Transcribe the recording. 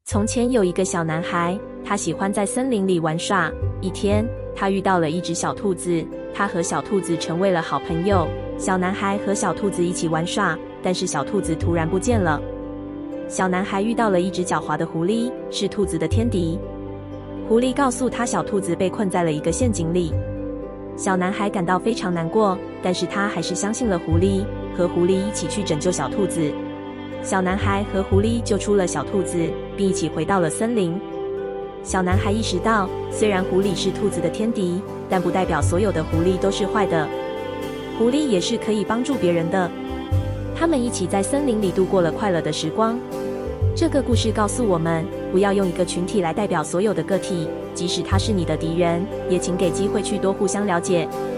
从前有一个小男孩，他喜欢在森林里玩耍。一天，他遇到了一只小兔子，他和小兔子成为了好朋友。小男孩和小兔子一起玩耍，但是小兔子突然不见了。小男孩遇到了一只狡猾的狐狸，是兔子的天敌。狐狸告诉他，小兔子被困在了一个陷阱里。小男孩感到非常难过，但是他还是相信了狐狸，和狐狸一起去拯救小兔子。小男孩和狐狸救出了小兔子，并一起回到了森林。小男孩意识到，虽然狐狸是兔子的天敌，但不代表所有的狐狸都是坏的。狐狸也是可以帮助别人的。他们一起在森林里度过了快乐的时光。这个故事告诉我们，不要用一个群体来代表所有的个体，即使他是你的敌人，也请给机会去多互相了解。